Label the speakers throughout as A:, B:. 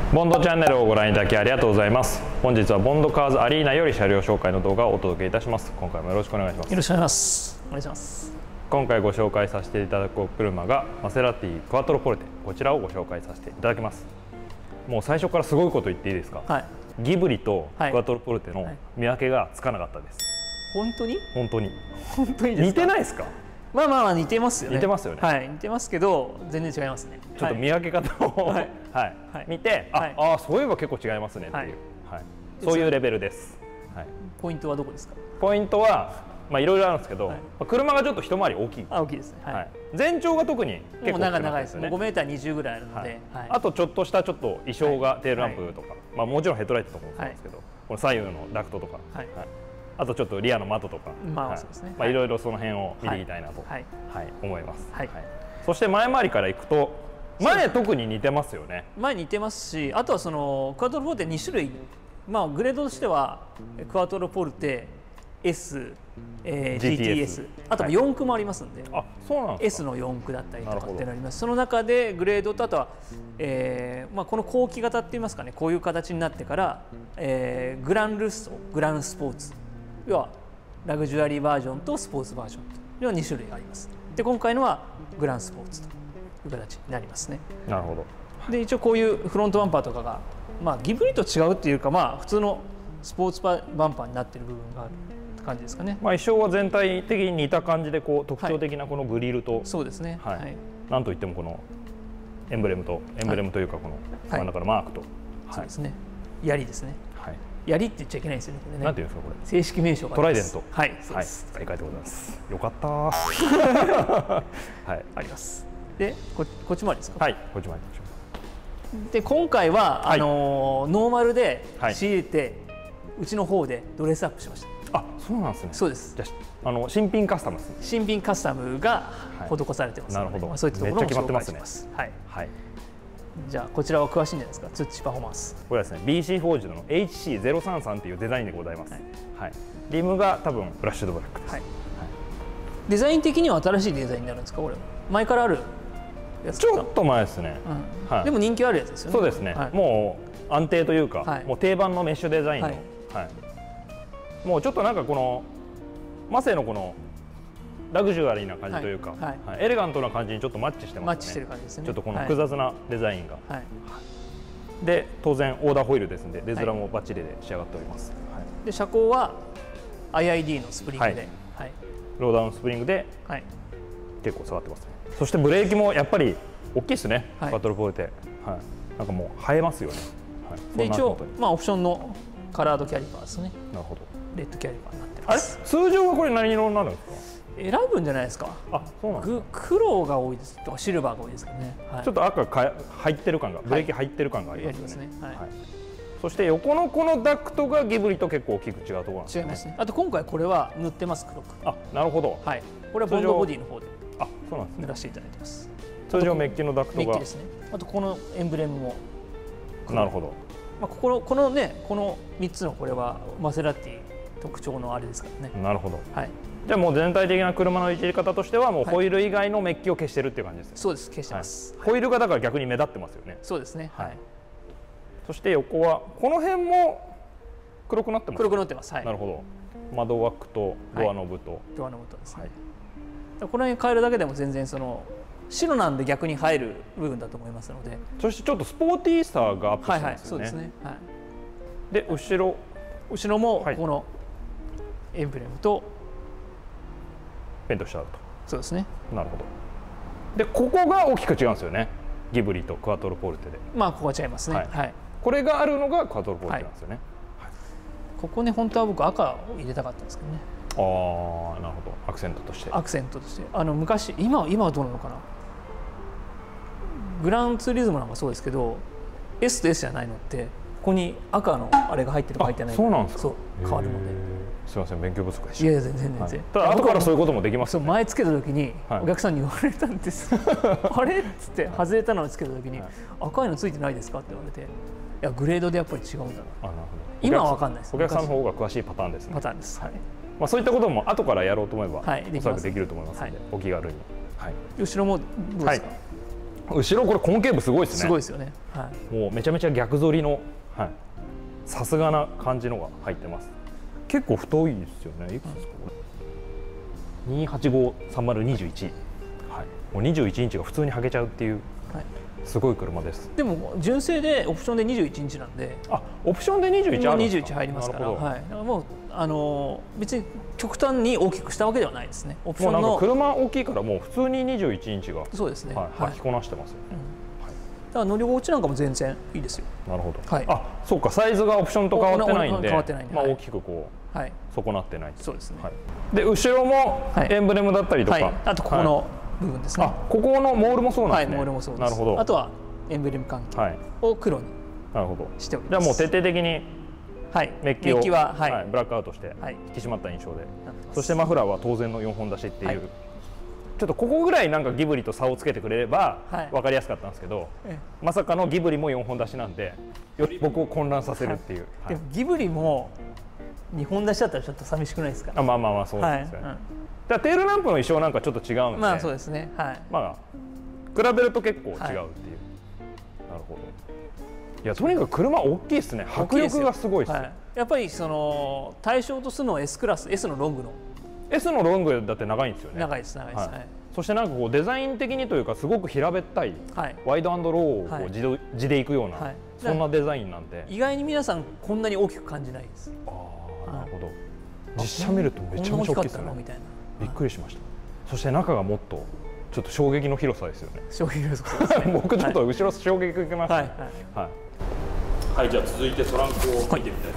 A: ボンドチャンネルをご覧いただきありがとうございます。本日はボンドカーズアリーナより車両紹介の動画をお届けいたします。今回もよろしくお願いします。
B: よろしくお願いします。お願いします。
A: 今回ご紹介させていただくお車がマセラティクワトロポルテ、こちらをご紹介させていただきます。もう最初からすごいこと言っていいですか。はい、ギブリとクワトロポルテの見分けがつかなかったです。
B: 本当に？
A: 本当に。
B: 本当にですか？
A: 似てないですか？
B: まあまあまあ似てますよね。
A: 似てますよね。
B: はい、似てますけど全然違いますね。
A: ちょっと見分け方を見て、あ、そういえば結構違いますねっていう、そういうレベルです。
B: ポイントはどこですか？
A: ポイントはまあいろいろあるんですけど、車がちょっと一回り大きい。
B: 大きいですね。
A: 全長が特に結構
B: 長いですね。5m20ぐらいあるので、
A: あとちょっとしたちょっと衣装がテールランプとか、まあもちろんヘッドライトとかもそうなんですけど、この左右のダクトとか。あとちょっとリアの窓とか、いろいろその辺を見ていきたいなと思います。そして前回りからいくと、前特に似てますよね。
B: 前似てますし、あとはそのクワトロポルテ2種類、まあグレードとしてはクワトロポルテ S、GTS、あと4駆もありますんで、S の4駆だったりとかってなります。その中でグレードとあとは、まあこの後期型って言いますかね、こういう形になってから、グランルッソ、グランスポーツ。要はラグジュアリーバージョンとスポーツバージョンという2種類あります。で今回のはグランスポーツという形になりますね。なるほど。で一応こういうフロントバンパーとかが、まあ、ギブリと違うっていうか、まあ、普通のスポーツバンパーになっている部分があるって感じですかね。
A: まあ、衣装は全体的に似た感じでこう特徴的なこのグリルと、
B: そうですね。
A: なんといってもこのエンブレムというかこの真ん中のマークと、
B: そうですね。槍ですね。槍って言っちゃいけないですよね。これね。
A: なんていうんですかこれ。
B: 正式名称が
A: トライデント。
B: はい。そうです。
A: 正解でございます。よかった。はい。
B: あります。でこっちまでですか。
A: はい。こっちまで。
B: で今回はノーマルで仕入れてうちの方でドレスアップしました。
A: あ、そうなんですね。
B: そうです。
A: じゃ新品カスタムですね。
B: 新品カスタムが施されてます。なるほど。そういったところも紹介します。はい。はい。じゃあこちらは詳しいんじゃないですか。ツッチパフォーマンス。
A: これはですね BC フォージュの HC033 というデザインでございます。はい。リムが多分ブラッシュドブラックです。はい。
B: デザイン的には新しいデザインになるんですか。これ前からあるやつ。
A: ちょっと前ですね。
B: はい。でも人気あるやつですよね。
A: そうですね。もう安定というか、もう定番のメッシュデザインの。はい。もうちょっとなんかこのマセのこのラグジュアリーな感じというか、エレガントな感じにちょっとマッチしてますね。
B: マッチしてる感じですね。
A: ちょっとこの複雑なデザインが。で当然オーダーホイールですのでレズラもバッチリで仕上がっております。
B: で車高は IID のスプリングで、
A: ローダウンスプリングで結構下がってますね。そしてブレーキもやっぱり大きいですね。クワトロポルテ。なんかもう映えますよね。
B: で一応まあオプションのカラードキャリパーですね。なるほど。レッドキャリパーになってます。
A: 通常はこれ何色になるんですか？
B: 選ぶんじゃないですか。あ、そうなんですか。黒が多いですとかシルバーが多いですけどね。
A: ちょっと赤入ってる感が、ブレーキ入ってる感がありますね。そして横のこのダクトがギブリと結構大きく違うところなんですね。
B: 違いますね。あと今回これは塗ってます黒く。
A: あ、なるほど。
B: はい。これはボンドボディの方で。
A: あ、そうなんですね。
B: 塗らせていただいてます。
A: 通常メッキのダクトが。
B: メッキですね。あとこのエンブレムも。
A: なるほど。
B: まあこのねこの3つのこれはマセラティ特徴のあれですからね。
A: なるほど。はい。じゃあもう全体的な車のいじり方としてはもうホイール以外のメッキを消してるっていう感じですね。
B: そうです。消してます。
A: ホイールがだから逆に目立ってますよね。
B: そうですね。はい。そ
A: して横はこの辺も黒くなってます。
B: 黒くなってます。はい。
A: なるほど。窓枠とドアノブと。
B: ドアノブとですね。この辺変えるだけでも全然その白なんで逆に入る部分だと思いますので。
A: そしてちょっとスポーティーさがアップしてますよね。
B: そうですね。はい。
A: で後ろも
B: このエンブレムと
A: ペイントしてあると。
B: そうですね。
A: なるほど。でここが大きく違うんですよね。ギブリとクワトロポルテで。
B: まあここは違いますね。はい。
A: これがあるのがクワトロポルテなんですよね。
B: ここね本当は僕赤を入れたかったんですけどね。
A: ああ、なるほど。アクセントとして。
B: アクセントとして昔今はどうなのかな。グランツーリズムなんかそうですけど S と S じゃないのってここに赤のあれが入ってるか入ってないか。
A: そうなんですか。
B: そう変わるので。
A: すみません勉強不足でした。
B: いや全然。
A: ただ後からそういうこともできます。
B: 前つけた時にお客さんに言われたんです。あれっつって外れたのをつけた時に赤いのついてないですかって言われて、いやグレードでやっぱり違うんだな。あ、なるほど。今は分かんないです。
A: お客さんの方が詳しいパターンですね。
B: パターンです。はい。
A: まあそういったことも後からやろうと思えばおそらくできると思いますのでお気軽に。
B: 後ろもどうですか。
A: 後ろこれ根茎部すごいですね。
B: すごいですよね。
A: もうめちゃめちゃ逆反りの、さすがな感じのが入ってます。結構太いですよね。いくつですかこれ。2853021。もう21インチが普通に履けちゃうっていう。すごい車です。
B: でも純正でオプションで21インチなんで。
A: オプションで21あるんですか。
B: 21入りますから。だからもう別に極端に大きくしたわけではないですね。オプションの。
A: もうなんか車大きいからもう普通に21インチが。
B: そうですね。
A: 履きこなしてますよ。
B: だから乗り心地なんかも全然いいですよ。
A: なるほど。そうか、サイズがオプションと変わってないんで、まあ大きくこう損なってない。
B: そうですね。
A: で後ろもエンブレムだったりとか、
B: あとここの部分ですね。
A: ここのモールもそうなんですね。
B: モールもそうです。
A: なるほど。
B: あとはエンブレム関係を黒にしております。
A: じゃあもう徹底的にメッキはブラックアウトして引き締まった印象で、そしてマフラーは当然の4本出しっていう、ちょっとここぐらいなんかギブリと差をつけてくれれば分かりやすかったんですけど、まさかのギブリも4本出しなんでより僕を混乱させるっていう。
B: でもギブリも2本出しだったらちょっと寂しくないですか。
A: まあまあまあそうですよね。じゃあテールランプの衣装なんかちょっと違うんで、
B: まあそうですね。
A: まあ比べると結構違うっていう。なるほど。いやとにかく車大きいですね。迫力がすごいです。
B: やっぱりその対象とするのは S クラス、S のロングの。
A: S のロングだって長いんですよね。
B: 長いです長いです。
A: そしてなんかこうデザイン的にというかすごく平べったい、ワイド&ローをこう地でいくような、そんなデザインなんで
B: 意外に皆さんこんなに大きく感じないです。
A: なるほど。実写見るとめちゃめちゃ大きいですよね。びっくりしました。そして中がもっとちょっと衝撃の広さですよね。
B: 衝撃の広さですね。
A: 僕ちょっと後ろ衝撃受けましたね。はい、じゃあ続いてトランクを見てみたいと思います。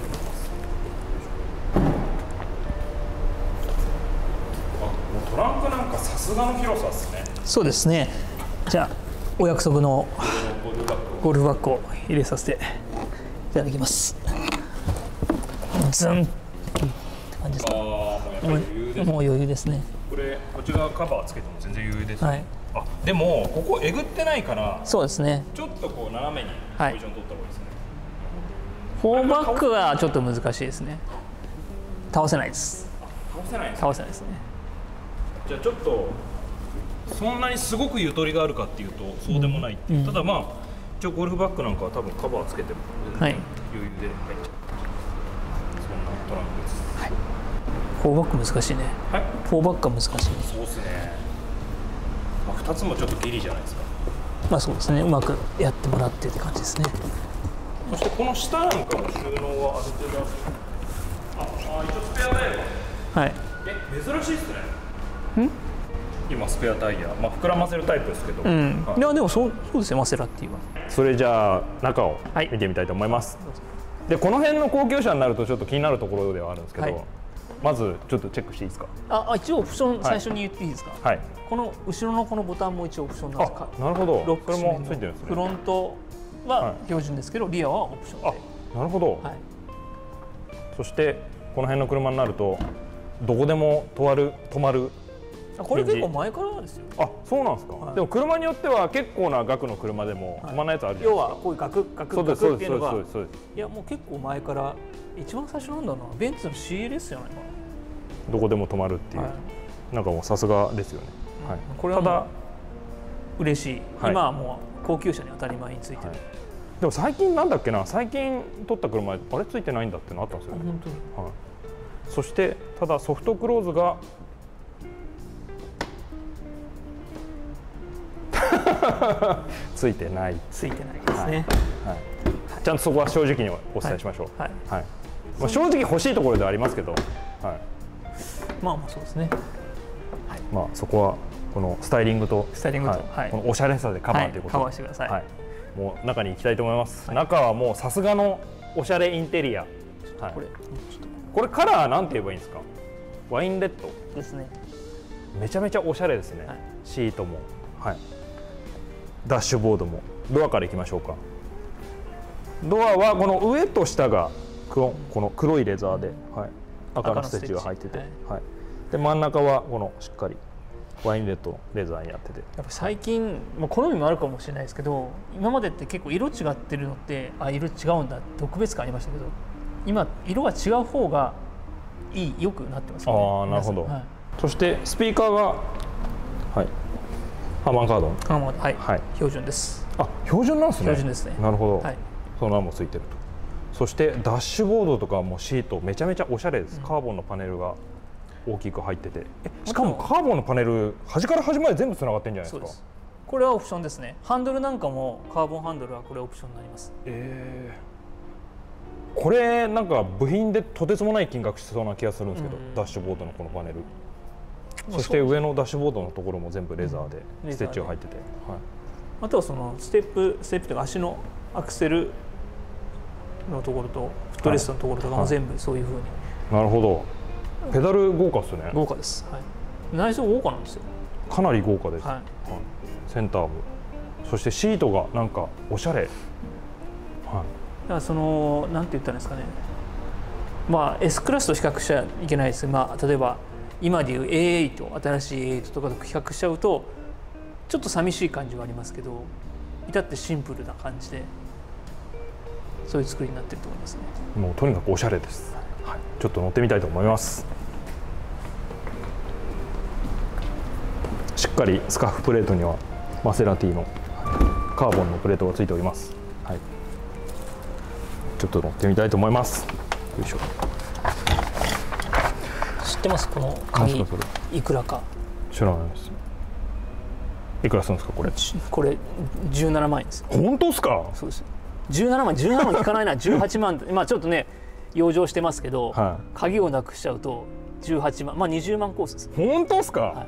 A: もうトランクなんかさすがの広さですね。
B: そうですね。じゃあお約束のゴルフバッグを入れさせていただきます。ズンって感じですか。もう余裕ですね。
A: これこっち側カバーつけても全然余裕ですね。でもここえぐってないから、
B: そうですね。
A: ちょっとこう斜めにポジション取った方がいいですね。
B: 4バックはちょっと難しいですね。倒せないです。倒せないですね。
A: じゃあちょっとそんなにすごくゆとりがあるかっていうとそうでもないっていう。ただまあ一応ゴルフバッグなんかは多分カバーつけても余裕で入っちゃう。そんなトランクです。
B: 4バック難しいね。4バックは難しい。
A: そうですね。2つもちょっとギリじゃないですか。
B: まあそうですね。うまくやってもらってって感じですね。
A: そしてこの下なんかも収納はある程度ある。一応スペアタイヤ。珍しいですね。今スペアタイヤ、膨らませるタイプですけど。
B: いやでもそうですよ、マセラティは。
A: それじゃあ中を見てみたいと思います。でこの辺の高級車になるとちょっと気になるところではあるんですけど、まちょっとチェックしていいですか。
B: 一応オプション最初に言っていいですか。この後ろのこのボタンも一応オプションなんですか。
A: なるほど。これもついてるんですね。
B: フロントは標準ですけど、リアはオプションで。
A: なるほど。そしてこの辺の車になるとどこでも止まる。
B: これ結構前からですよ。
A: そうなんですか。でも車によっては結構な額の車でも止まらないやつあるじゃないですか。
B: 要はこういうガクガクガクっていうのが、いやもう結構前から一番最初なんだな、ベンツの CLS じゃないかな。
A: どこでも止まるっていう、なんかもうさすがですよね。これはただ
B: 嬉しい。今はもう高級車に当たり前についてる。
A: でも最近なんだっけな、最近取った車あれついてないんだってのあったんですよね。
B: 本当に。
A: そしてただソフトクローズがついてない
B: ですね。
A: ちゃんとそこは正直にお伝えしましょう。正直欲しいところではありますけど、
B: まあそうですね。
A: そこはこのスタイリングとこのおしゃれさでカバーということで、
B: カバーしてください。
A: もう中に行きたいと思います。中はもうさすがのおしゃれインテリア。これカラーなんて言えばいいんですか。ワインレッド
B: ですね。
A: めちゃめちゃおしゃれですね。シートも、ダッシュボードも。ドアから行きましょうか。ドアはこの上と下がこの黒いレザーで、赤のステッチが入ってて、で真ん中はこのしっかりワインレッドのレザーになってて、
B: やっぱ最近好みもあるかもしれないですけど、今までって結構色違ってるのって色違うんだ特別感ありましたけど、今色が違う方がよくなってますね。
A: なるほど。そしてスピーカーがハーマンカードン。
B: ハーマン、はい、はい、標準です。
A: あ、標準なんですね。
B: 標準ですね。
A: なるほど。はい、その名もついてると。そしてダッシュボードとかもシートめちゃめちゃおしゃれです。カーボンのパネルが大きく入ってて、しかもカーボンのパネル端から端まで全部つながってるんじゃないですか。
B: これはオプションですね。ハンドルなんかもカーボンハンドルはこれオプションになります。
A: これなんか部品でとてつもない金額しそうな気がするんですけど、ダッシュボードのこのパネル、そして上のダッシュボードのところも全部レザーでステッチが入ってて、はい、
B: あとはそのステップというか足のアクセルのところとフットレストのところとかも全部そういうふうに、
A: なるほど。ペダル豪華ですね。
B: 豪華です、はい、内装豪華なんですよ。
A: かなり豪華です、はい、センター部、そしてシートがなんかおしゃれ、はい、
B: だからそのなんて言ったんですかね、まあ S クラスと比較しちゃいけないです。まあ例えば今でいう A8、新しい A8 とかと比較しちゃうとちょっと寂しい感じはありますけど、至ってシンプルな感じでそういう作りになってると思いますね。
A: もうとにかくおしゃれです、はい、ちょっと乗ってみたいと思います。しっかりスカーフプレートにはマセラティのカーボンのプレートがついております、はい、ちょっと乗ってみたいと思います。よいしょ。
B: 知ってます？この鍵いくらか。
A: 知らないです。いくらするんですかこれ？
B: これ17万円です。
A: 本当ですか？
B: そうです。17万聞かないな。18万まあちょっとね養生してますけど、はい、鍵をなくしちゃうと18万、まあ20万コースです。
A: 本当ですか？はい、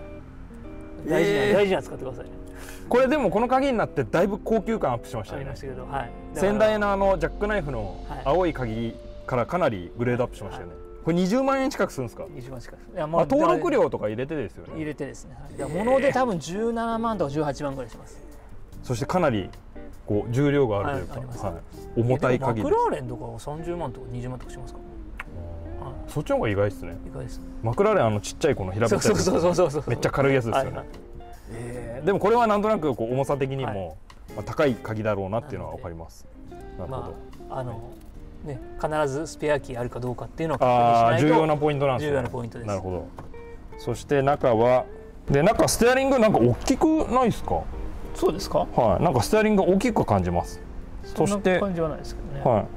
B: 大事な使ってくださいね。
A: これでもこの鍵になってだいぶ高級感アップしましたよね。
B: ありましたけど、はい、
A: 先代のジャックナイフの青い鍵からかなりグレードアップしましたよね。はい、これ20万円近くするんですか？20万近く。いや、まあ、登録料とか入れてですよね。
B: 入れてですね。いや、物で多分17万とか18万ぐらいします。
A: そしてかなりこう重量があるというか、はい、重たい鍵です。
B: マクラーレンとかは30万とか20万とかしますか？
A: そっちの方が意外ですね。
B: 意外です。
A: マクラーレンちっちゃいこの平べったいめっちゃ軽いやつですよね。でもこれはなんとなくこう重さ的にも、まあ、高い鍵だろうなっていうのは分かります。なるほど。
B: ね、必ずスペアキーあるかどうかっていうのを確認しないと
A: 重要なポイントなんですね。
B: 重要なポイントです。
A: なるほど。そして中は中ステアリングなんか大きくないですか？
B: そうですか？
A: はい、なんかステアリング大きく感じます。
B: そして感じはないですけどね。
A: はい、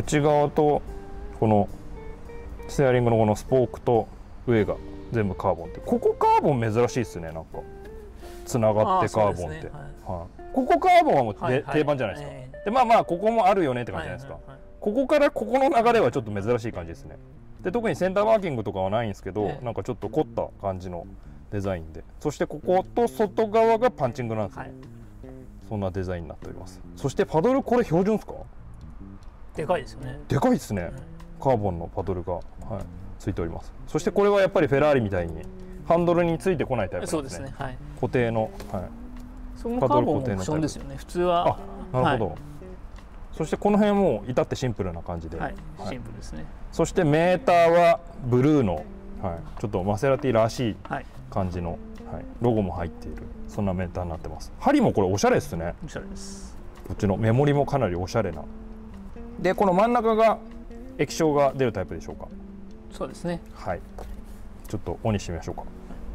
A: 内側とこのステアリングのこのスポークと上が全部カーボンって、ここカーボン珍しいですね。なんかつながってカーボンって、はい、ここカーボンはもう定番じゃないですか。でまあここもあるよねって感じじゃないですか。ここからここの流れはちょっと珍しい感じですね。で特にセンターワーキングとかはないんですけど、なんかちょっと凝った感じのデザインで、そしてここと外側がパンチングなんですね、はい、そんなデザインになっております。そしてパドルこれ標準ですか？
B: でかいですよね。
A: でかいですね、カーボンのパドルが、はい、ついております。そしてこれはやっぱりフェラーリみたいにハンドルについてこないタイプなんですね。そうですね、はい、固定の、はい、
B: そのカーボンもオプションですよね普通は。
A: あ、なるほど、はい、そしてこの辺も至ってシンプルな感じで、
B: はい、シンプルですね。
A: そしてメーターはブルーの、はい、ちょっとマセラティらしい感じの、はい、ロゴも入っているそんなメーターになってます。針もこれおしゃれですね。
B: おしゃれです。
A: こっちのメモリもかなりおしゃれな。でこの真ん中が液晶が出るタイプでしょうか？
B: そうですね。
A: はい。ちょっとオンにしてみましょうか。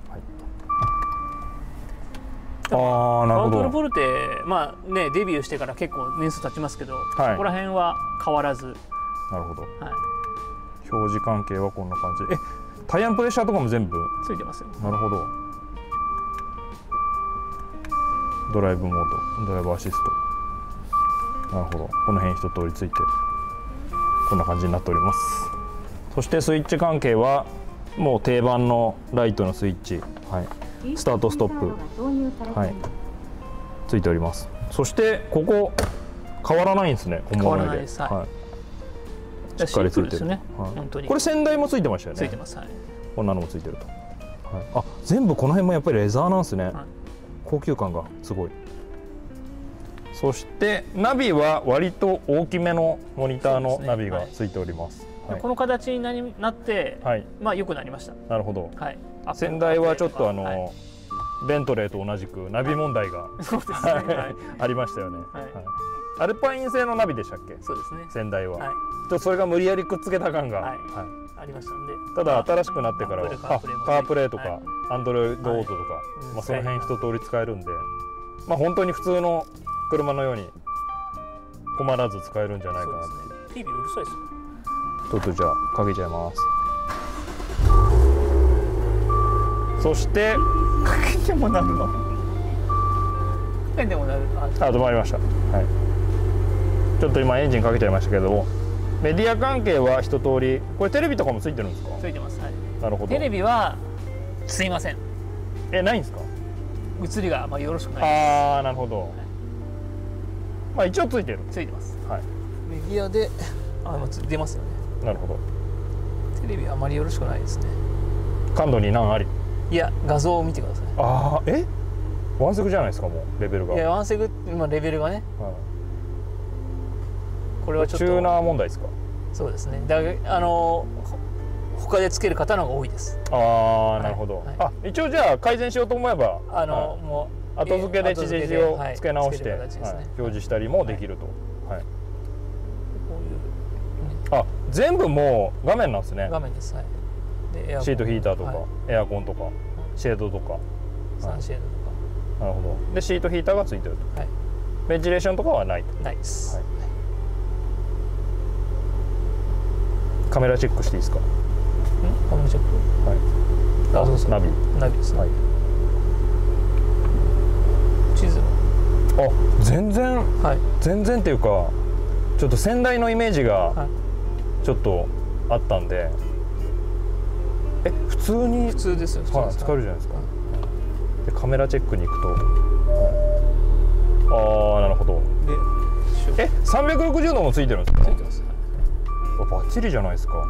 B: はい、なるほど。パワートルボルテ、まあねデビューしてから結構年数経ちますけど、はい、そこら辺は変わらず。
A: なるほど。はい。表示関係はこんな感じ。タイヤのプレッシャーとかも全部
B: ついてますよ。
A: なるほど。ドライブモード、ドライブアシスト。なるほど。この辺一通りついてこんな感じになっております。そしてスイッチ関係はもう定番のライトのスイッチ、はい、スタートストップ、はい、ついております。そしてここ変わらないんですね。
B: 変わらないです。はい、
A: しっかりついてる。これ先代もついてましたよね。
B: ついてます。はい、
A: こんなのもついてると。はい、あ、全部この辺もやっぱりレザーなんですね。はい、高級感がすごい。そしてナビは割と大きめのモニターのナビがついております。
B: はい、この形になって、はい、まあ良くなりました。
A: なるほど。はい、先代はちょっとベントレーと同じくナビ問題がありましたよね。はい、アルパイン製のナビでしたっけ？そうですね。先代は。はい、ちょっとそれが無理やりくっつけた感が、はい、
B: ありましたんで、
A: ただ新しくなってからはカープレイとかアンドロイドオートとか、その辺一通り使えるんで、本当に普通の車のように困らず使えるんじゃないかなって。
B: TV うるさいですよ。
A: ちょっとじゃあかけちゃいます。そして
B: かけてもなるの。かけてもなる。
A: 止まりました。はい。ちょっと今エンジンかけちゃいましたけども、メディア関係は一通り。これテレビとかもついてるんですか？
B: ついてます。はい。
A: なるほど。
B: テレビはすいません。
A: ないんですか？
B: 映りがよろしくないです。
A: ああ、なるほど。はい、一応ついてる。
B: ついてます。
A: はい。
B: メディアで出ますよね。
A: なるほど。
B: テレビはあまりよろしくないですね。
A: 感度に難あり。
B: いや、画像を見てください。
A: ワンセグじゃないですか、もうレベルが。
B: いや、ワンセグレベルがね、これはちょっと
A: チューナー問題ですか？
B: そうですね。他でつける方の方が多いです。
A: ああ、なるほど。一応じゃあ改善しようと思えば
B: もう
A: 後付けで地デジを付け直して表示したりもできると。全部もう画面なんですね。
B: 画面です。はい。
A: シートヒーターとかエアコンとかシェードとか
B: サンシェードと
A: か。なるほど。でシートヒーターがついてると。はい。ベンチレーションとかはないと。
B: ないです。
A: カメラチェックしていいですか？
B: カメラチェック。
A: はい。
B: どうぞ。
A: ナビ
B: ですね。はい。地図。
A: 全然っていうかちょっと先代のイメージがちょっとあったんで、普通
B: ですよ。
A: 使えるじゃないですか。でカメラチェックに行くと、なるほど。で360度もついてるんですか？
B: ついてます。
A: バッチリじゃないですか。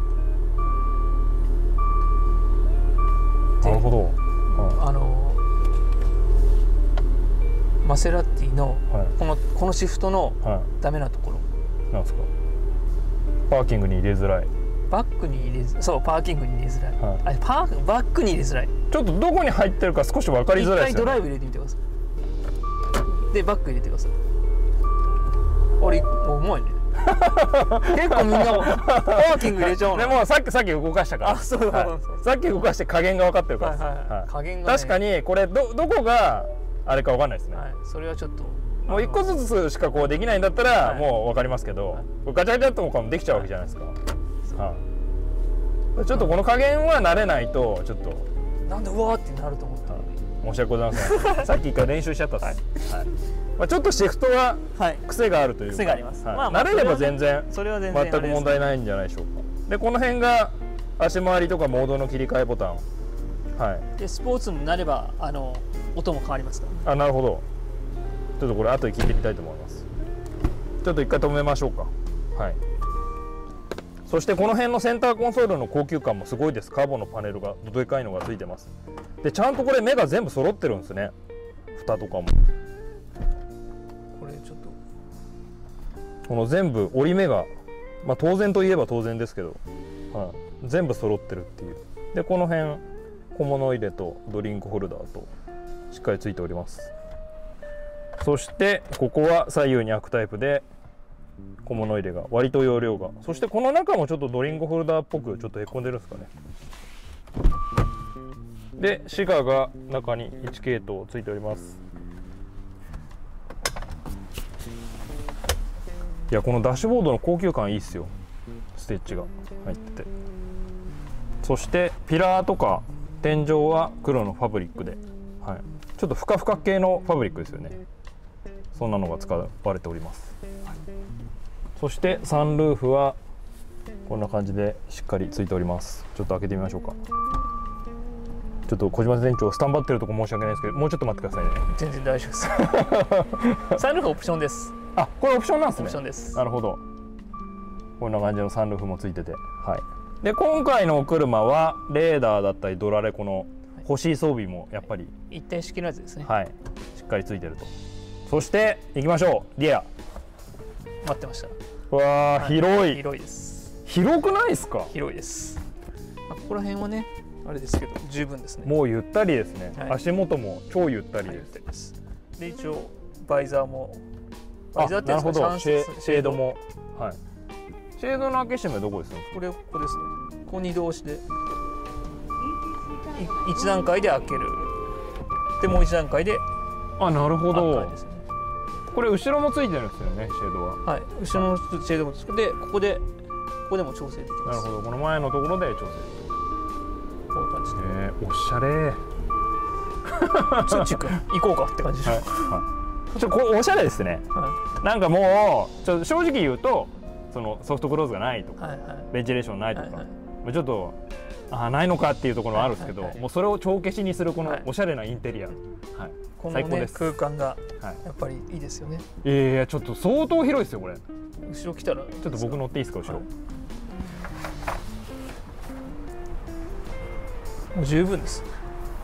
A: なるほど。
B: マセラティのこのシフトのダメなところ
A: なんですか？パーキングに入れづらい。
B: バックに入れそう、パーキングに入れづらい。バックに入れづらい。
A: ちょっとどこに入ってるか少し分かりづらいですよね。
B: 一回ドライブ入れてみてください。でバック入れてください。もううまいね。結構みんなパーキング入れちゃうの。
A: でもさっき動かしたから。さっき動かして加減が分かってるから。
B: 加減が
A: 確かにこれどこがあれか分かんないですね。
B: それはちょっと
A: もう一個ずつしかこうできないんだったらもう分かりますけど、ガチャガチャとかもできちゃうわけじゃないですか。ちょっとこの加減は慣れないとちょっと
B: なんでうわーってなると思った。
A: 申し訳ございません。さっき一回練習しちゃったです。ちょっとシフトは癖があるというか、
B: 癖があります。
A: 慣れれば全然全く問題ないんじゃないでしょうか。でこの辺が足回りとかモードの切り替えボタン。
B: でスポーツになれば音も変わりますから。
A: なるほど。ちょっとこれ後で聞いてみたいと思います。ちょっと一回止めましょうか。そしてこの辺のセンターコンソールの高級感もすごいです。カーボンのパネルがでかいのがついてます。でちゃんとこれ目が全部揃ってるんですね。蓋とかも
B: これちょっと
A: この全部折り目が、当然といえば当然ですけど、全部揃ってるっていう。でこの辺小物入れとドリンクホルダーとしっかりついております。そしてここは左右に開くタイプで小物入れが割と容量が、そしてこの中もちょっとドリンクホルダーっぽくちょっとへこんでるんですかね。でシガーが中に1系統ついております。いやこのダッシュボードの高級感いいっすよ。ステッチが入ってて、そしてピラーとか天井は黒のファブリックで、ちょっとふかふか系のファブリックですよね。そんなのが使われております。そしてサンルーフはこんな感じでしっかりついております。ちょっと開けてみましょうか。ちょっと小島店長スタンバってるとこ申し訳ないですけど、もうちょっと待ってくださいね。
B: 全然大丈夫です。サンルーフオプションです。
A: これオプションなんですね。
B: オプションです。
A: なるほど。こんな感じのサンルーフもついてて、で今回のお車はレーダーだったりドラレコの欲しい装備もやっぱり
B: 一体式のやつですね。
A: しっかりついてると。そして行きましょう。リア
B: 待ってました。
A: わあ、広い。
B: 広いです。
A: 広くないですか？
B: 広いです。ここら辺はねあれですけど十分ですね。
A: もうゆったりですね。足元も超ゆったりです。
B: で一応バイザーもバイザーって
A: なるほど。シェードもしシェードの開け閉めどこですか？
B: ここですね。こう2度押しで1段階で開ける。でもう1段階で。
A: あ、なるほど。これ後ろもついてるんですよね、シェードは。
B: はい、後ろのシェードもついて、ここでも調整できます。
A: なるほど、この前のところで調整できる。
B: こういう感じ
A: で。おしゃれ。
B: ちょっと行こうかって感じでしょ。
A: これおしゃれですね。なんかもう正直言うと、そのソフトクローズがないとか、ベンチレーションないとか、ちょっとないのかっていうところはあるんですけど、もうそれを帳消しにするこのおしゃれなインテリア。
B: 最高です。空間がやっぱりいいですよね。
A: いやいや、ちょっと相当広いですよこれ。
B: 後ろ来たら
A: ちょっと僕乗っていいですか、後ろ。
B: もう十分です。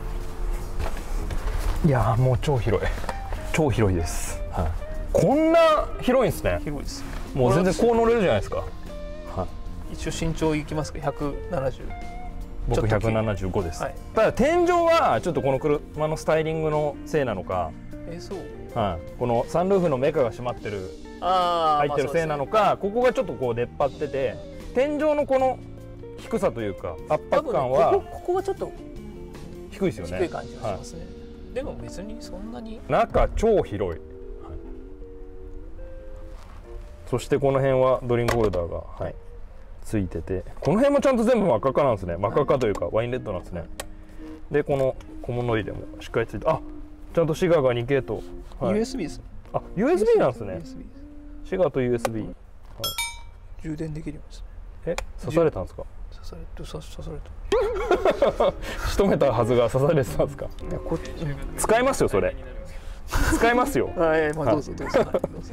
A: いやもう超広い、超広いです。こんな広いんですね。
B: 広いです。
A: もう全然こう乗れるじゃないですか。
B: 一応身長いきますか、170。
A: 僕175です。ただ天井はちょっとこの車のスタイリングのせいなのか、
B: そう、
A: このサンルーフのメカが閉まってる、入ってるせいなのか、ここがちょっとこう出っ張ってて、天井のこの低さというか圧迫感は
B: ここがちょっと
A: 低いですよね。
B: 低い感じがしますね。でも別にそんなに。
A: 中超広い。そしてこの辺はドリンクホルダーがついてて、この辺もちゃんと全部真っ赤かなんですね。真っ赤かというかワインレッドなんですね。でこの小物入れもしっかりついて、ちゃんとシガーが2系統。
B: USB です。
A: USB なんですね。シガーと USB。
B: 充電できるんです。
A: 刺されたんですか？
B: 刺された。
A: 仕留めたはずが刺されてたんですか？使いますよそれ。使いますよ。
B: どうぞどうぞ。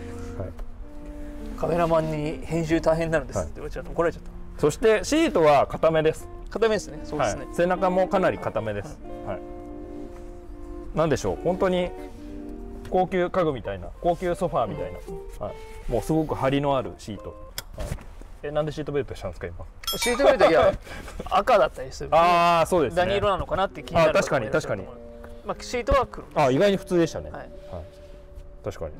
B: カメラマンに編集大変になるんですって言われちゃった。怒られちゃった。
A: そしてシートは固めです。
B: 固めですね。そうですね。
A: 背中もかなり固めです。なんでしょう、本当に高級家具みたいな、高級ソファーみたいな、もうすごく張りのあるシート。なんでシートベルトしたんですか今？
B: シートベルト、いや赤だったりする。
A: そうですね。
B: 何色なのかなって気になる。
A: 確かに確かに。
B: シートは黒。
A: 意外に普通でしたね。確かに。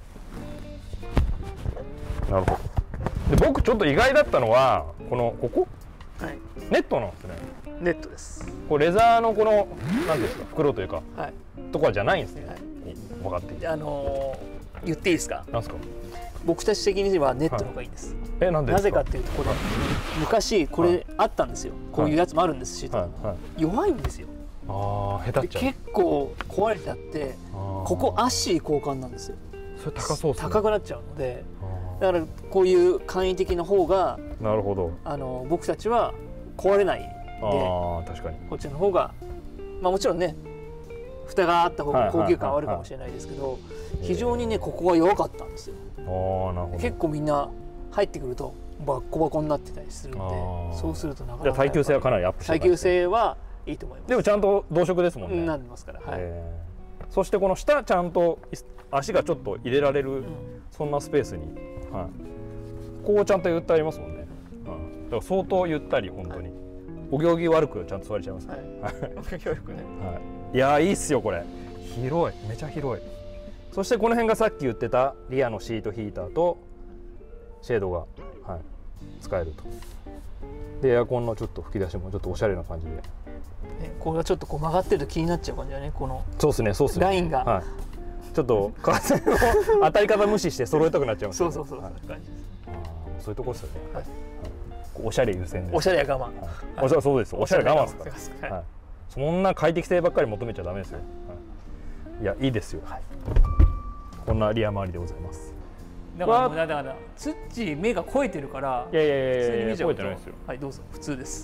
A: なるほど。で僕ちょっと意外だったのはここ、ネットなんですね。
B: ネットです。
A: これレザーのこの何ですか、袋というか、とこじゃないんですね。分かっていて。
B: 言っていいですか？
A: なんですか？
B: 僕たち的にはネットの方がいいです。
A: なんでですか？
B: なぜかっていうと、これ昔これあったんですよ。こういうやつもあるんです。シート弱いんですよ。
A: 下手っちゃう。結
B: 構壊れちゃって、ここアッシー交換なんですよ。
A: それ高そうですね。
B: 高くなっちゃうので、だからこういう簡易的な方が、
A: なるほど、
B: 僕たちは壊れないで、
A: 確かに
B: こっちの方が、もちろんね蓋があった方が高級感はあるかもしれないですけど、非常にねここが弱かったんですよ。結構みんな入ってくるとバッコバコになってたりするので、そうするとなかなか
A: 耐久性はかなりアップしてます。
B: 耐久性はいいと思います。
A: でもちゃんと同色ですもんね。
B: なってますから。
A: そしてこの下ちゃんと足がちょっと入れられる、そんなスペースに、こうちゃんとゆったりありますもんね。だから相当ゆったり、本当にお行儀悪くちゃんと座れちゃいますね。
B: お行儀悪くね。
A: いやいいっすよこれ。広い、めちゃ広い。そしてこの辺がさっき言ってたリアのシートヒーターとシェードが、使えると。でエアコンのちょっと吹き出しもちょっとおしゃれな感じで。
B: これがちょっとこう曲がってると気になっちゃう感じだね。この
A: そうですね、そうですね。
B: ラインが、
A: ちょっと風の当たり方無視して揃えたくなっちゃいます。
B: そういう
A: ところですよね。おしゃれ優先です。
B: おしゃれは我
A: 慢。そうです。おしゃれ我慢ですから。そんな快適性ばっかり求めちゃダメですよ。いやいいですよ。こんなリア周りでございます。
B: だからツッチー目が肥えてるから、
A: いや普通に見ちゃうと。
B: はいどうぞ、普通です。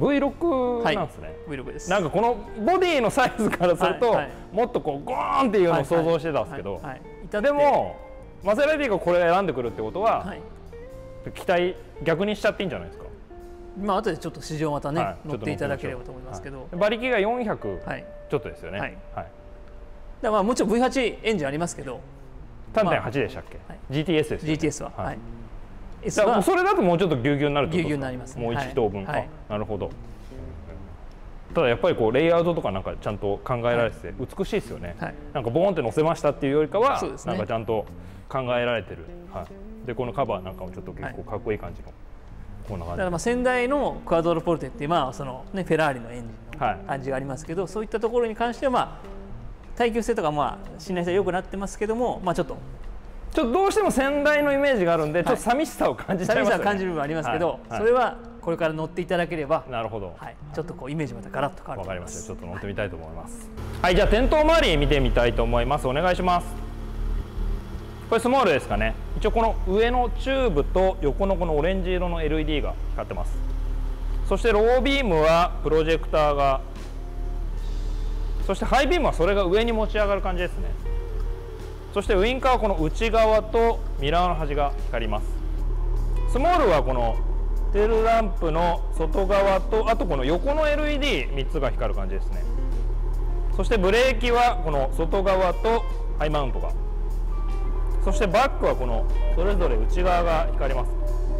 A: V6 なんですね。
B: V6 です。
A: なんかこのボディのサイズからするともっとこうゴーンっていうのを想像してたんですけど、でもマセラティがこれ選んでくるってことは期待逆にしちゃっていいんじゃないですか。
B: 後でちょっと試乗またね乗っていただければと思いますけど、
A: 馬力が400ちょっとですよね。
B: だからもちろん V8 エンジンありますけど、
A: 3.8 でしたっけ？ GTS です。
B: GTS は。
A: それだともうちょっとぎゅうぎゅうになるってことですか？ぎゅうぎゅうに
B: なります。
A: もう1頭分。なるほど。ただやっぱりこうレイアウトとかなんかちゃんと考えられてて美しいですよね。なんかボーンって乗せましたっていうよりかはなんかちゃんと考えられてる。 でこのカバーなんかもちょっと結構かっこいい感じの、こんな感じ。
B: だから先代のクアドロポルテってフェラーリのエンジンの感じがありますけど、そういったところに関しては耐久性とか信頼性は良くなってますけども、ちょっと
A: どうしても先代のイメージがあるんで、ちょっと寂しさを感じちゃいますよね。
B: 寂しさを感じる部分ありますけど、それはこれから乗っていただければ、
A: なるほど、
B: ちょっとイメージまたガラッと変わると思います。
A: わかりました。ちょっと乗ってみたいと思います。はい、じゃあ点灯周り見てみたいと思います。お願いします。これスモールですかね。一応この上のチューブと横のこのオレンジ色の LED が光ってます。そしてロービームはプロジェクターが、そしてハイビームはそれが上に持ち上がる感じですね。そしてウインカーはこの内側とミラーの端が光ります。スモールはこのテールランプの外側と、あとこの横の LED3 つが光る感じですね。そしてブレーキはこの外側とハイマウントが、そしてバックはこのそれぞれ内側が光ります。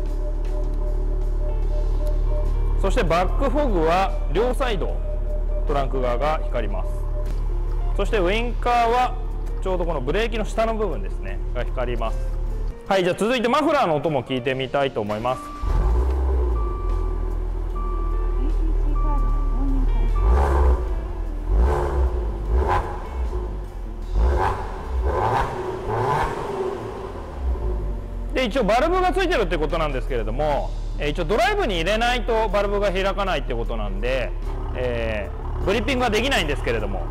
A: そしてバックフォグは両サイドトランク側が光ります。そしてウインカーはちょうどこのブレーキの下の部分ですねが光ります。はい、じゃあ続いてマフラーの音も聞いてみたいと思います。で一応バルブがついてるってことなんですけれども、一応ドライブに入れないとバルブが開かないってことなんで、グリッピングはできないんですけれども、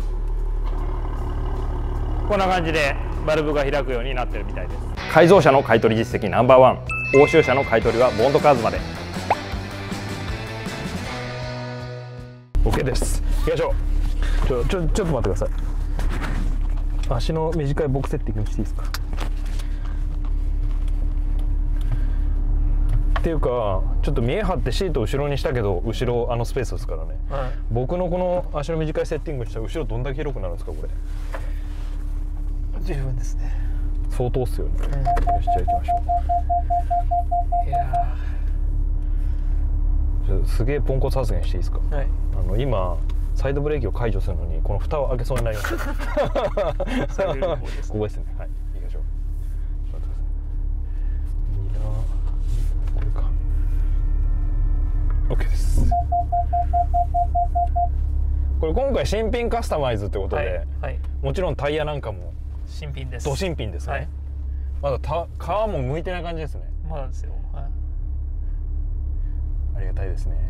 A: こんな感じでバルブが開くようになってるみたいです。改造車の買取実績No.1、欧州車の買取はボンドカーズまで。 OK です。行きましょう。ちょっと待ってください。足の短いボックセッティングしていいですか。っていうかちょっと見え張ってシート後ろにしたけど、後ろスペースですからね、僕のこの足の短いセッティングしたら後ろどんだけ広くなるんですかこれ。
B: 十分ですね。
A: 相当っすよね、よしじゃあ行きましょう。すげえポンコツ発言していいですか。今サイドブレーキを解除するのにこの蓋を開けそうになりました。ここですね。はい、行きましょう。これか。 OK です。これ今回新品カスタマイズってことで、もちろんタイヤなんかも
B: 新品です。
A: ド新品ですね。まだ皮も剥いてない感じですね。
B: まだですよ。
A: ありがたいですね。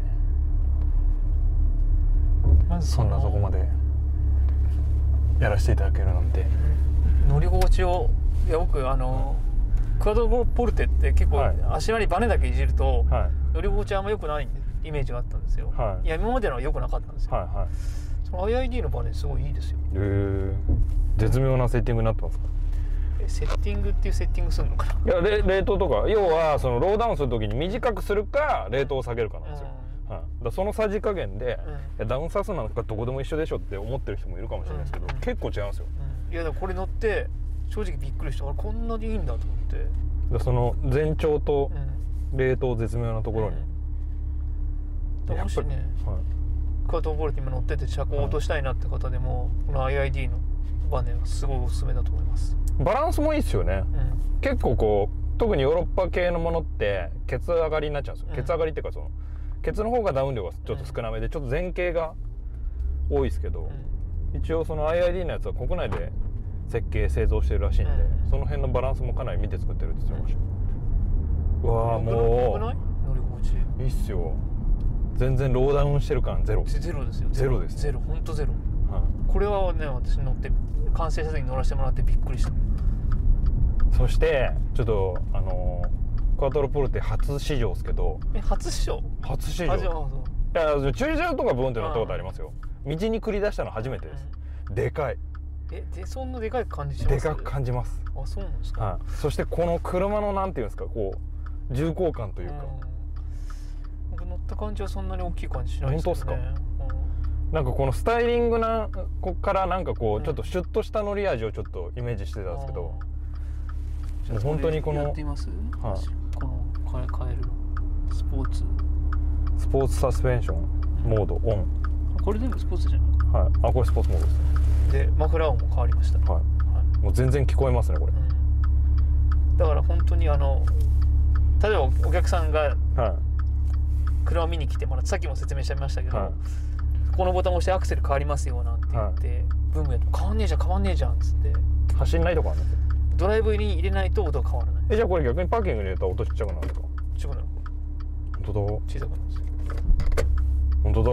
A: まずそんなとこまでやらせていただけるなんて。
B: 乗り心地を、いや僕クアドロポルテって結構足割りバネだけいじると乗り心地あんま良くないイメージがあったんですよ。いや今までのは良くなかったんですよ。その IID のバネすごいいいですよ。
A: 絶妙なセッティングになってますか。
B: セッティングっていうセッティングするのかな。
A: いや冷凍とか、要はそのローダウンするときに短くするか冷凍を下げるかなんですよ。だそのさじ加減で、ダウンさすなんかどこでも一緒でしょって思ってる人もいるかもしれないですけど、結構違うんですよ。
B: いやでもこれ乗って正直びっくりした。こんなにいいんだと思って。
A: その前長と冷凍絶妙なところに、
B: もしねクアドロポルテ今乗ってて車高を落としたいなって方でも、この IID のバネはすごいおすすめだと思います。
A: バランスもいいですよね。結構こう特にヨーロッパ系のものってケツ上がりになっちゃうんですよ。ケツ上がりっていうかそのケツの方がダウン量がちょっと少なめで、ちょっと前傾が多いですけど、一応その IID のやつは国内で設計製造してるらしいんで、その辺のバランスもかなり見て作ってるって言ってました。うわーもう
B: 乗り心地
A: いいっすよ。全然ローダウンしてる感ゼロ。
B: ゼロですよ。
A: ゼロです。
B: ゼロ、本当ゼロ。これはね、私乗って完成した時に乗らせてもらってびっくりした。
A: そしてちょっとクアドロポルテ初試乗ですけど。
B: 初試乗？
A: 初試乗。いや駐車場とかブーンって乗ったことありますよ。道に繰り出したの初めてです。でかい。
B: そんなでかい感じします？
A: でかく感じます。
B: あ、そうなんですか。
A: そしてこの車のなんていうんですか、こう重厚感というか。
B: 僕乗った感じはそんなに大きい感じしないですね。
A: 本当ですか？なんかこのスタイリングなこっからなんかこうちょっとシュッとした乗り味をちょっとイメージしてたんですけど、もう本当にこの
B: やってみます？この変えるのス
A: ポーツサスペンションモードオン。
B: これ全部スポーツじゃない？
A: これスポーツモードですね。
B: でマフラー音も変わりました。
A: もう全然聞こえますねこれ。
B: だから本当に例えばお客さんが車を見に来てもらって、さっきも説明してましたけど、このボタンを押してアクセル変わりますよなんて言って、ブームやって変わんねえじゃん変わんねえじゃんっつって、
A: 走んないとかあるんですよ。
B: ドライブに入れないと音が変わらない。
A: じゃあこれ逆にパーキングに入れたら音ちっちゃくなるんですか？
B: ちっちゃくなる。
A: 本当だ。
B: 小さくなるんですよ。
A: 本当だ。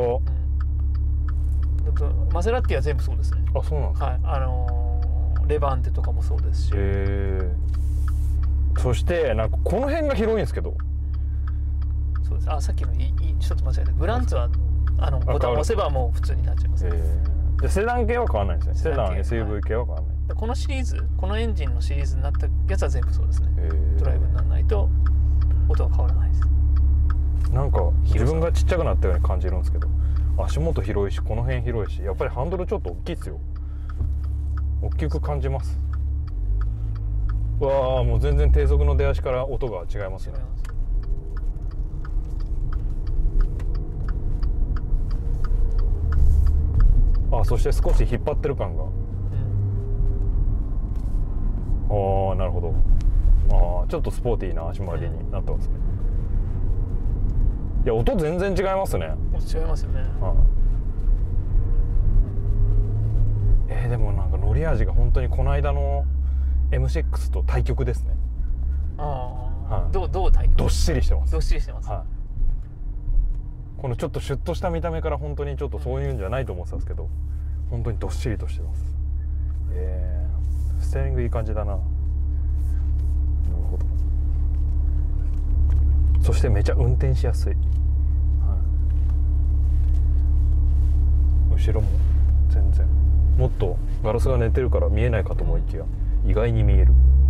B: マセラティは全部そうですね。
A: あ、そうなんですか。
B: はい、レバンテとかもそうですし。
A: そしてなんかこの辺が広いんですけど。
B: そうです。あ、さっきのちょっと間違えた。グランツはボタンを押せばもう普通になっちゃいます。
A: でセダン系は変わらないですね。セダン SUV 系は変わらない。
B: このシリーズ、このエンジンのシリーズになったやつは全部そうですね。ドライブにならないと音は変わらないです。なんか
A: 自分がちっちゃくなったように感じるんですけど、足元広いし、この辺広いし、やっぱりハンドルちょっと大きいですよ。大きく感じます。わあ、もう全然低速の出足から音が違いますね。あ、そして少し引っ張ってる感が、ああ、なるほど。ああ、ちょっとスポーティーな足回りになってますね。いや、音全然違いますね。
B: 違いますよね。
A: でもなんか乗り味が本当にこの間の M6 と対極ですね。
B: ああ、どう対極？
A: どっしりしてます。
B: どっしりしてます。
A: このちょっとシュッとした見た目から本当にちょっとそういうんじゃないと思ってたんですけど、本当にどっしりとしてます。ステアリングいい感じだな。なるほど。そしてめちゃ運転しやすい。後ろも全然、もっとガラスが寝てるから見えないかと思いきや、意外に見える。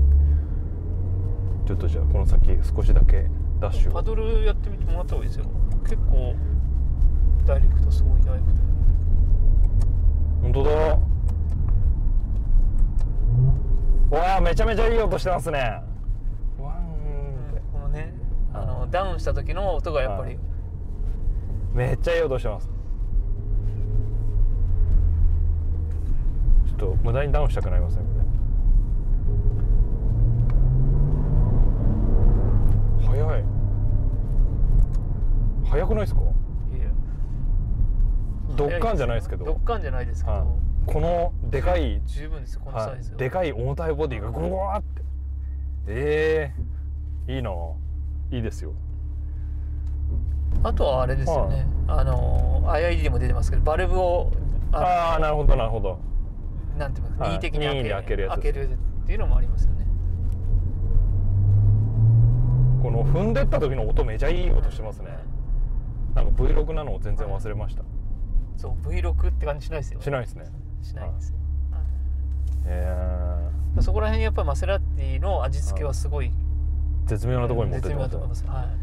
A: ちょっとじゃあこの先少しだけダッシュ
B: パドルやってみてもらった方がいいですよ。結構ダイレクトすごいダイレクト。
A: 本当だ。わあ、めちゃめちゃいい音してますね。ワンって、
B: このね、ダウンした時の音がやっぱり
A: めっちゃいい音してます。ちょっと無駄にダウンしたくなりますね。速い。速くないですか？ドッカンじゃないですけど。
B: ドッカンじゃないですけど。
A: このでかい、
B: 十分ですよ、このサイズ。
A: でかい重たいボディがゴワーって。いいな。いいですよ。
B: あとはあれですよね。IID でも出てますけど、バルブを。
A: ああ、なるほどなるほど。
B: なんて言いますか、任意的に
A: 開けるやつ。
B: 開けるっていうのもありますよね。
A: この踏んでった時の音めちゃいい音してますね。なんか V6 なのを全然忘れました。
B: そう、V6 って感じしないですよね。
A: しないですね。
B: しないですよ。そこら辺やっぱりマセラティの味付けはすごい
A: 絶妙なところに持ってってます。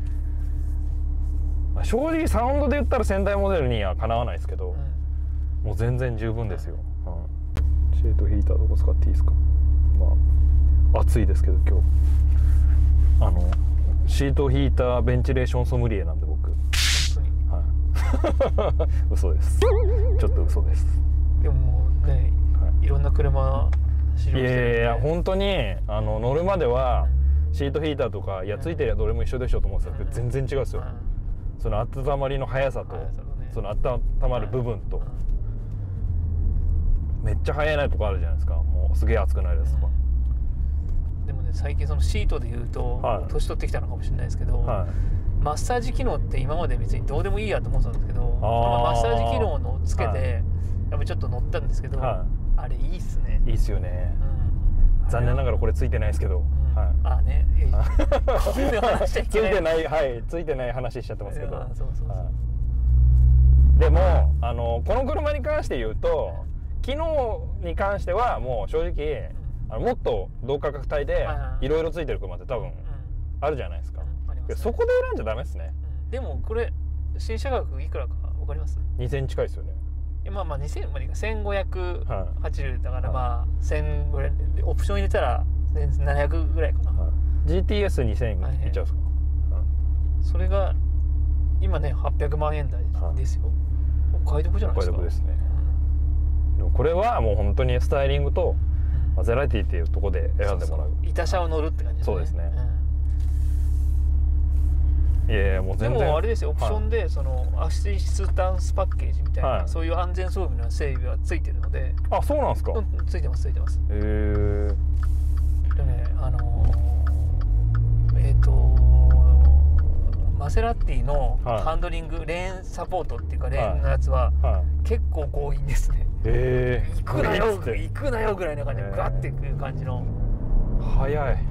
A: 正直サウンドで言ったら仙台モデルにはかなわないですけど、もう全然十分ですよ。シートヒーターどこ使っていいですか？まあ暑いですけど今日シートヒーターベンチレーションソムリエなんで僕。嘘です。ちょっと嘘です。
B: でもね、いろんな車
A: いや本当に乗るまではシートヒーターとかいやついてりゃどれも一緒でしょと思ってたけど全然違うんですよ。その温まりの速さとその温まる部分とめっちゃ速いなとこあるじゃないですか。もうすげえ熱くなるやつとか。
B: でもね、最近そのシートでいうと年取ってきたのかもしれないですけど、マッサージ機能って今まで別にどうでもいいやと思ってたんですけど、このマッサージ機能のつけてやっぱちょっと乗ったんですけど、あれいいっすね。
A: いいっすよね。残念ながらこれついてないですけど、
B: あね、ついてない
A: ついてない話しちゃってますけど、でもこの車に関して言うと機能に関してはもう正直もっと同価格帯でいろいろついてる車って多分あるじゃないですか。そこで選んじゃダメですね。
B: でもこれ新車価格いくらか分かります？
A: 2000近いですよね。
B: まあ2000までか1580だからまあ1000ぐらい、オプション入れたら700ぐらいかな。
A: GTS2000 いっちゃうんですか？
B: それが今ね800万円台ですよ。お買い得じゃないですか。
A: お買い得ですね。でもこれはもう本当にスタイリングとマセラティっていうところで選んでもらう。
B: 板車を乗るって感じですね。
A: そうですね。いやいや、もう全然。
B: でもあれですよ、オプションでそのアシスタンスパッケージみたいな、そういう安全装備の整備はついてるので。
A: あ、そうなんですか。
B: ついてます、ついてます。
A: へえ。
B: でね、マセラティのハンドリング、レーンサポートっていうかレーンのやつは結構強引ですね。行くなよ行くなよぐらいの感じでガッていく感じの。
A: 早い。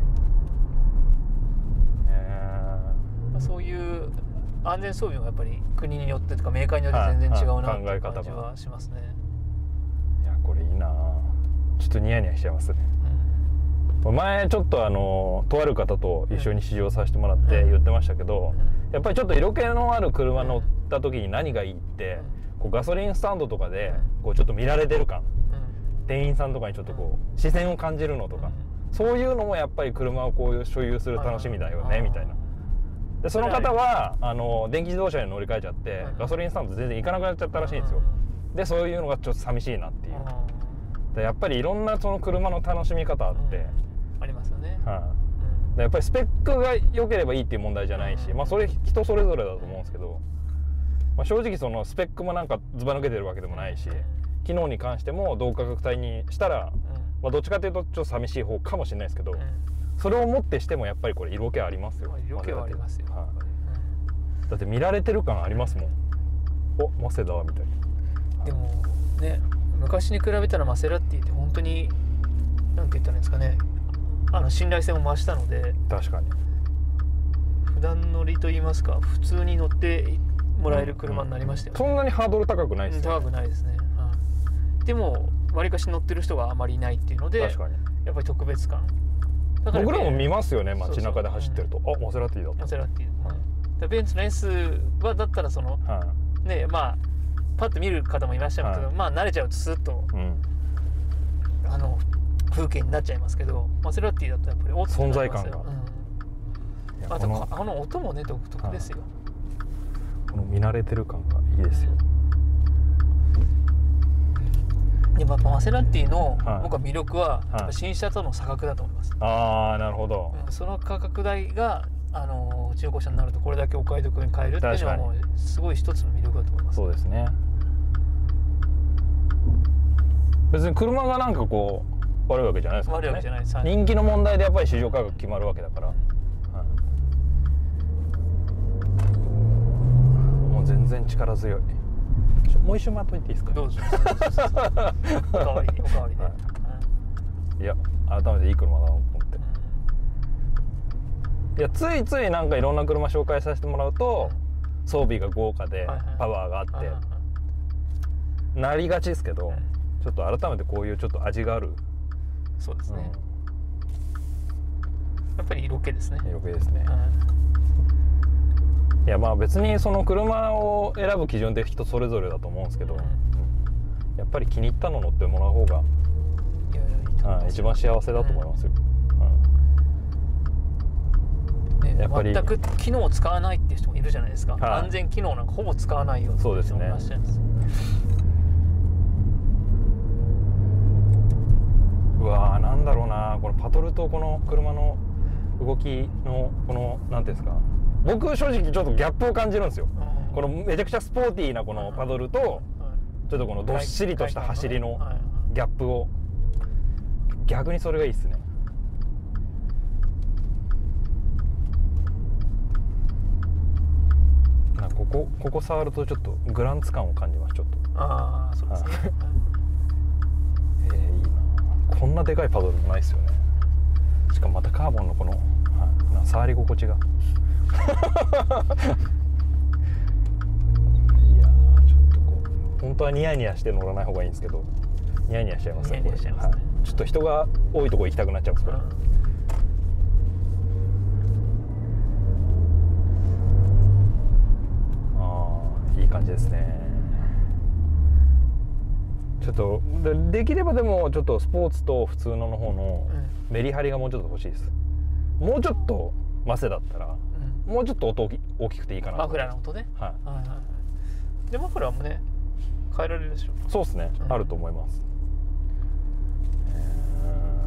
B: そういう安全装備もやっぱり国によってとかメーカーによって全然違うなっていう感じはしますね。
A: いや、これいいな。ちょっとニヤニヤしちゃいますね。前ちょっととある方と一緒に試乗させてもらって言ってましたけど、やっぱりちょっと色気のある車乗った時に何がいいって、こうガソリンスタンドとかでこうちょっと見られてる感、店員さんとかにちょっとこう視線を感じるのとか、そういうのもやっぱり車をこう所有する楽しみだよねみたいな。でその方は電気自動車に乗り換えちゃってガソリンスタンド全然行かなくなっちゃったらしいんですよ。でそういうのがちょっと寂しいなっていう。でやっぱりいろんなその車の楽しみ方あって、
B: ありますよね。
A: やっぱりスペックが良ければいいっていう問題じゃないし、まあそれ人それぞれだと思うんですけど、まあ、正直そのスペックもなんかずば抜けてるわけでもないし、機能に関しても同価格帯にしたら、まあどっちかというとちょっと寂しい方かもしれないですけど、それをもってしてもやっぱりこれ色気ありますよ。
B: 色気はありますよ。
A: だって見られてる感ありますもん。お、マセだみたい
B: な。でもね、昔に比べたらマセラティって本当になんて言ったらいいんですかね、信頼性も増したので。
A: 確かに
B: 普段乗りと言いますか、普通に乗ってもらえる車になりましたよね。
A: そんなにハードル高くないですよね。
B: 高くないですね。でもわりかし乗ってる人があまりいないっていうので、確かにやっぱり特別感。
A: 僕らも見ますよね、街中で走ってると。あ、マセラティだった。
B: マセラティ。ベンツの S はだったらそのね、まあパッと見る方もいらっしゃるけど、まあ慣れちゃうとスッと風景になっちゃいますけど、マセラティだとやっぱり
A: 存在感が。
B: あと音もね独特ですよ。
A: この見慣れてる感がいいですよ。
B: でもやっぱマセラティの僕は魅力は新車との差額だと思います。
A: ああ、なるほど。
B: その価格帯が中古車になるとこれだけお買い得に買えるっていうのはもうすごい一つの魅力だと思います。
A: そうですね。別に車がなんかこう悪いわけじゃないですからね。
B: 悪いわけじゃないです。
A: 人気の問題でやっぱり市場価格決まるわけだから。もう全然力強い。もう一周回っといていいですか。
B: どうぞ。おかわりで。
A: いや、改めていい車だなと思って。いや、ついついなんかいろんな車紹介させてもらうと装備が豪華でパワーがあってなりがちですけど、ちょっと改めてこういうちょっと味がある。
B: そうですね。やっぱり色気ですね。
A: 色気ですね。いや、まあ別にその車を選ぶ基準って人それぞれだと思うんですけど、やっぱり気に入ったの乗ってもらう方が一番幸せだと思いますよ。
B: やっぱり全く機能を使わないっていう人もいるじゃないですか。安全機能なんかほぼ使わないよっていう人もいらっしゃいます。
A: うわー、なんだろうな、このパトルとこの車の動きのこのなんていうんですか、僕正直ちょっとギャップを感じるんですよ。このめちゃくちゃスポーティーなこのパドルとちょっとこのどっしりとした走りのギャップを、逆にそれがいいですね。なんかここ触るとちょっとグランツ感を感じます。ちょっと。
B: ああ、そうですね。
A: いいな。こんなでかいパドルもないですよね。しかもまたカーボンのこの触り心地がいやー、ちょっとこう本当はニヤニヤして乗らない方がいいんですけど、ニヤニヤしちゃいますね。ちょっと人が多いところ行きたくなっちゃうんですから。いい感じですね。ちょっとできればでもちょっとスポーツと普通の方のメリハリがもうちょっと欲しいです。もうちょっとマセだったら、もうちょっと音大きくていいかな。
B: マフラーの音ね。でマフラーもね変えられるでしょ。
A: そうですね、あると思います。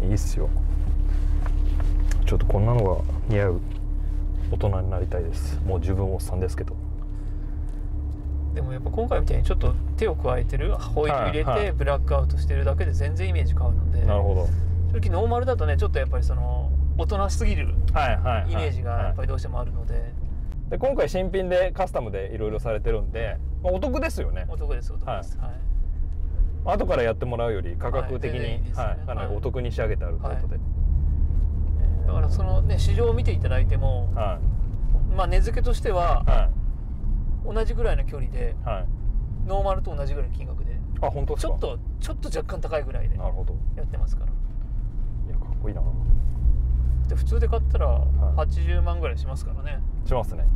A: いいっすよ。ちょっとこんなのが似合う大人になりたいです。もう十分おっさんですけど。
B: でもやっぱ今回みたいにちょっと手を加えてる、ホイール入れてブラックアウトしてるだけで全然イメージ変わるので。
A: なるほど。
B: 正直ノーマルだとね、ちょっとやっぱりその大人すぎるイメージがやっぱりどうしてもあるので。
A: で今回新品でカスタムでいろいろされてるんで、まあ、お得ですよね。
B: お得です、お得です。はい。
A: 後からやってもらうより価格的にかなりお得に仕上げてあるということで。
B: だからそのね、市場を見ていただいても、まあ値付けとしては同じぐらいの距離で、ノーマルと同じぐらいの金額で、
A: あ、本当ですか。
B: ちょっと若干高いぐらいでやってますから。
A: いや、かっこいいな。
B: で普通で買ったら80万ぐらいしますからね。
A: しますね。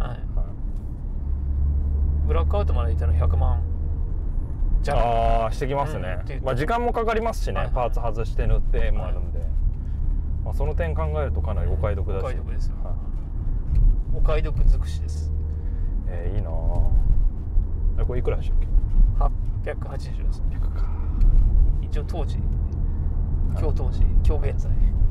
B: ブラックアウトまでいったら100万弱。
A: ああ、してきますね。まあ時間もかかりますしね、パーツ外して塗ってもあるんで、まあその点考えるとかなりお買い得だし。お買い得ですよ。お買い得尽くしです。 いいな。これいくらでしたっ
B: け？880です。一応当時、今日現在。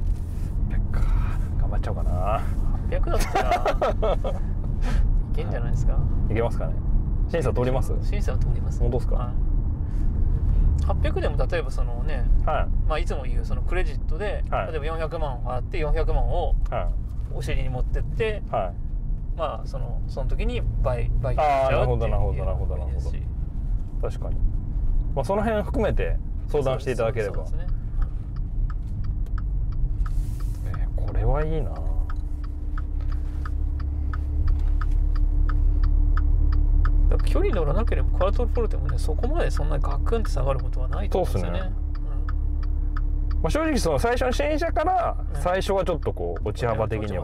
A: 頑張っちゃおうかな。
B: 800だったらいけんじゃないですか。
A: いけますかね。審査通ります？
B: 審査は通ります。
A: 本当ですか。
B: 800でも例えばそのね、まあいつも言うそのクレジットで、例えば400万払って400万をお尻に持ってって、まあその時に倍しちゃうっていう。
A: なるほど。確かに。まあその辺含めて相談していただければ。これはいいな。
B: 距離乗らなければクワトロフォルテもね、そこまでそんなにガクンって下がることはないと思うんですよね。
A: まあ正直その最初の新車から最初はちょっとこう落ち幅的には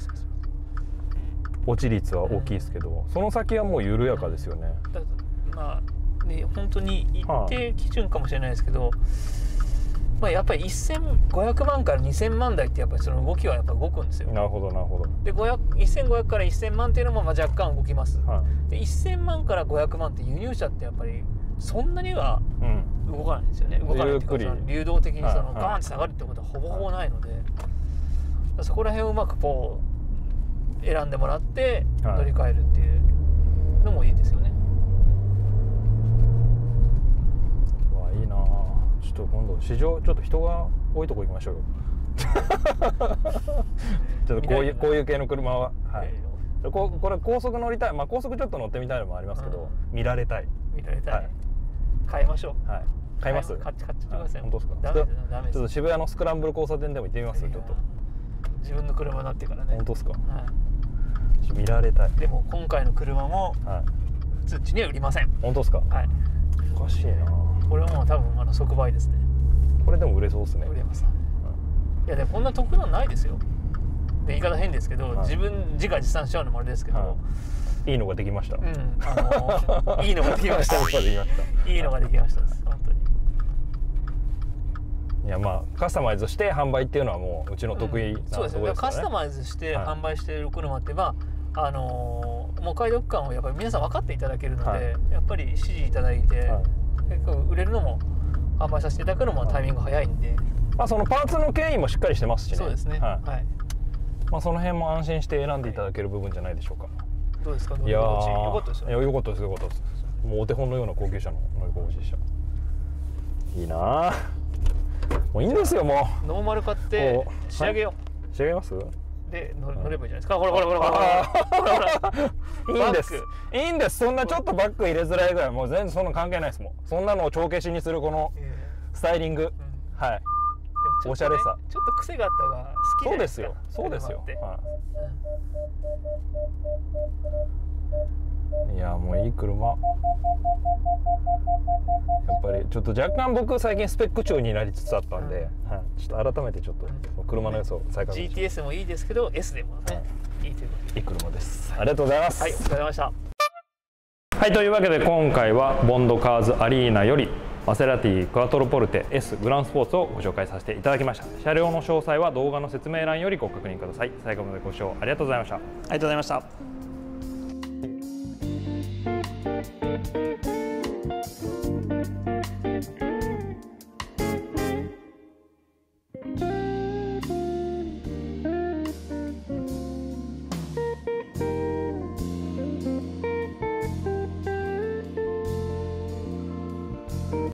A: 落ち率は大きいですけど、その先はもう緩やかですよね。
B: まあね、本当に一定基準かもしれないですけど、まあやっぱり1500万から2000万台ってやっぱりその動きはやっぱ動くんですよ。
A: なるほどなるほど。
B: で1500から1000万っていうのもまあ若干動きます。で1000万から500万って輸入車ってやっぱりそんなには動かないんですよね。動かないっていうか流動的にそのガーンって下がるってことはほぼほぼないので、そこら辺をうまくこう選んでもらって乗り換えるっていうのもいいですよね。
A: いいな。ちょっと今度市場ちょっと人が多いとこ行きましょうよ。ちょっとこういう系の車は、これ高速乗りたい、まあ高速ちょっと乗ってみたいのもありますけど、見られたい。
B: 買いましょう。
A: 買います。
B: 買っちゃってください。
A: 本当ですか。ちょっと渋谷のスクランブル交差点でも行ってみます。ちょっと
B: 自分の車になってからね。
A: 本当ですか。見られたい。
B: でも今回の車も通知には売りません。
A: 本当ですか。おかしいな。
B: これはもう多分即売ですね。
A: これでも売れそうですね。
B: 売れます。いやでもこんな得なのないですよ。言い方変ですけど、自画自賛しちゃうのもあれですけど、
A: いいのができました。
B: いいのができました。いいのができましたです。本当に。
A: いやまあカスタマイズして販売っていうのはもううちの得意なところですよね。そうですね。
B: カスタマイズして販売している車ってもうお買い得感をやっぱり皆さん分かっていただけるので、やっぱり支持いただいて、結構売れるのも販売させていただくのもタイミング早いんで、
A: まあそのパーツの経緯もしっかりしてますしね。
B: そうですね。
A: まあその辺も安心して選んでいただける部分じゃないでしょうか。
B: どうですか。乗り心地良かったですよね。
A: 良かったです。もうお手本のような高級車の乗り心地でした。いいな。もういいんですよ。も
B: うノーマル買って仕上げよ
A: う。仕上げます。
B: で乗ればいいじゃないですか。ほら
A: いいんです。いいんです。そんなちょっとバッグ入れづらいぐらいもう全然そんな関係ないですもん。そんなのを帳消しにするこのスタイリング、おしゃれさ。
B: ちょっと癖があった方が好き
A: そうですよ。そうですよ。いやもういい車。やっぱりちょっと若干僕最近スペック中になりつつあったんで、ちょっと改めてちょっと車の良さを再確認して。
B: GTS もいいですけど S でもね、いいということで
A: いい車です。ありがとうございます。
B: はい、お疲れ様でした。
A: はい、というわけで今回はボンドカーズアリーナよりマセラティクワトロポルテ S グランスポーツをご紹介させていただきました。車両の詳細は動画の説明欄よりご確認ください。最後までご視聴ありがとうございました。あり
B: がとうございました。